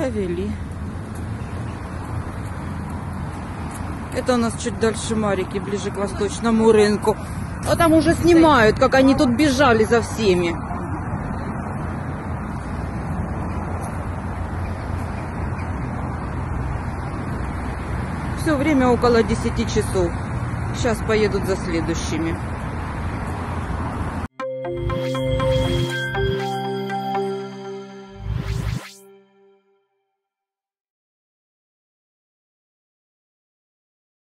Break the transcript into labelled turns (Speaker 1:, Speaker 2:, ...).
Speaker 1: Повели. Это у нас чуть дальше Марики, ближе к восточному рынку. А там уже снимают, как они тут бежали за всеми. Все время около 10 часов. Сейчас поедут за следующими.